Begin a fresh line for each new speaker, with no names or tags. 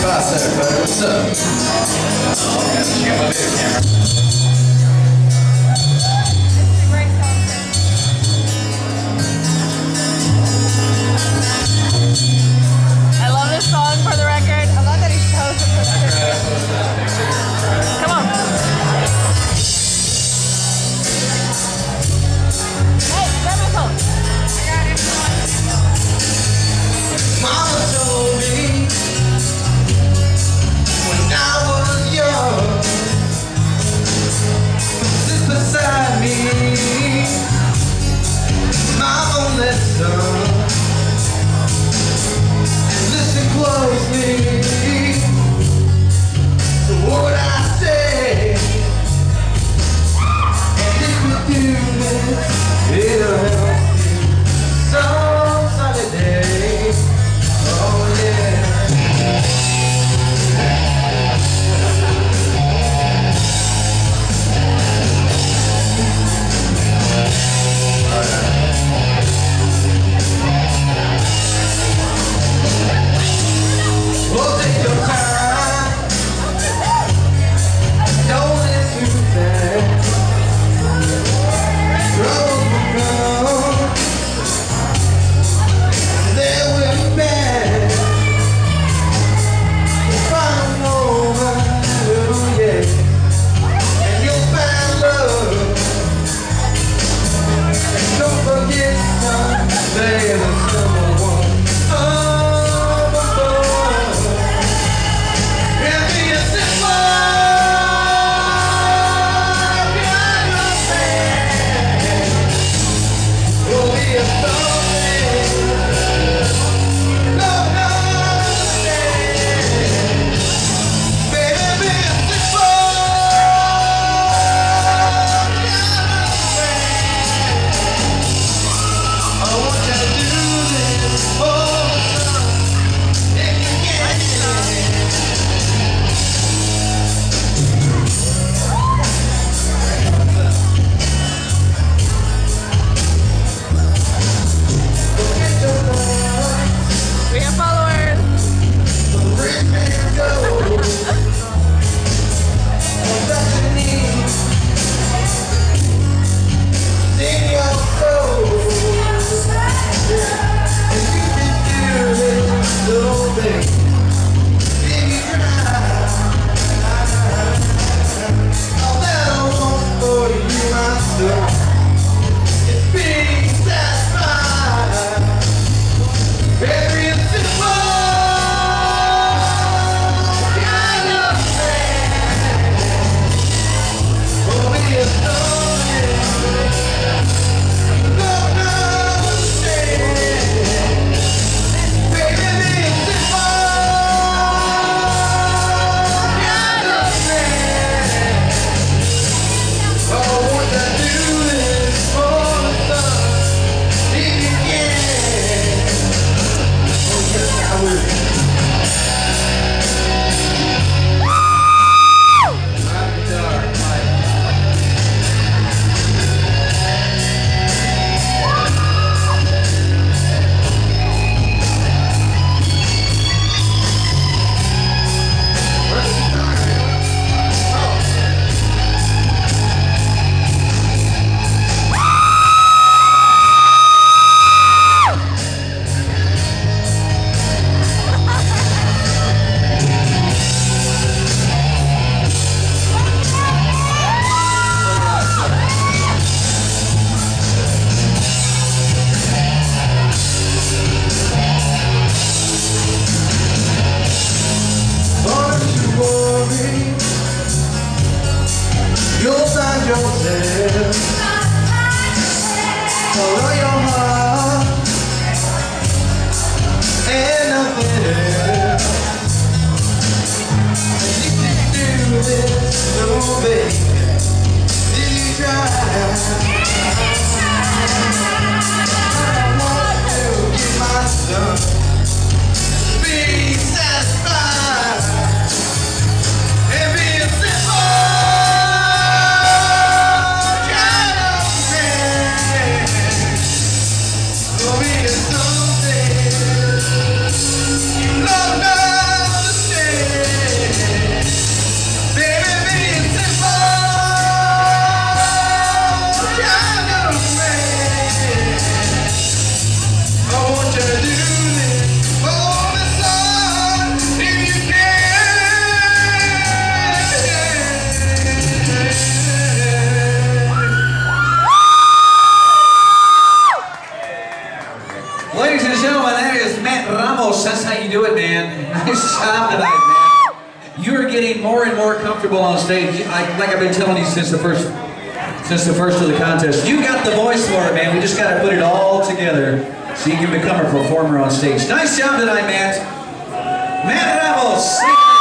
spot there, bud. What's up? Oh, got to check my video camera.
I love this song, for the record. I love that he chose it for the picture. Come on. Hey, grab my phone. I got it.
Mama told me when I was young, sit beside me, my only son. Listen closely to what I say, and if you do this, it'll help you some sunny day. Oh yeah. Well, take your time. Don't live too fast. Troubles will come. They will be bad. Find a woman, oh yeah, and you'll find love. And don't forget someday the summer one.
do it, man. Nice job tonight, man. You are getting more and more comfortable on stage. Like I've been telling you since the first of the contest. You got the voice for it, man. We just got to put it all together so you can become a performer on stage. Nice job tonight, Matt. Matt Ramos.